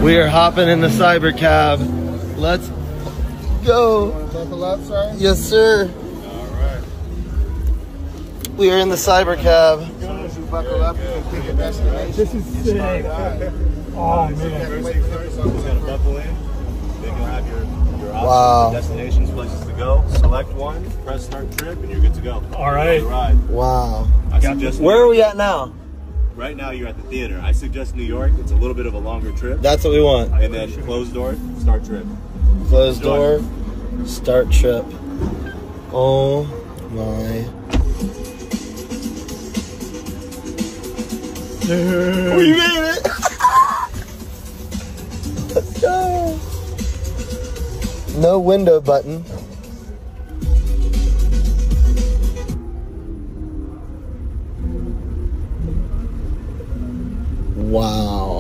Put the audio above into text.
We are hopping in the Cybercab. Let's go. Buckle up, sir. Yes, sir. All right. We are in the Cybercab. As soon as you buckle up, you can pick your destination. This is sick. Oh, man. Just gotta buckle in. Then you'll have your Wow. options, destinations, places to go. Select one, press start trip, and you're good to go. All right. Wow. I suggest Where are we at now? right now you're at the theater. I suggest New York. It's a little bit of a longer trip. That's what we want. And then closed door, start trip. Closed door, start trip. Oh my. We made it! Let's go! No window button. Wow.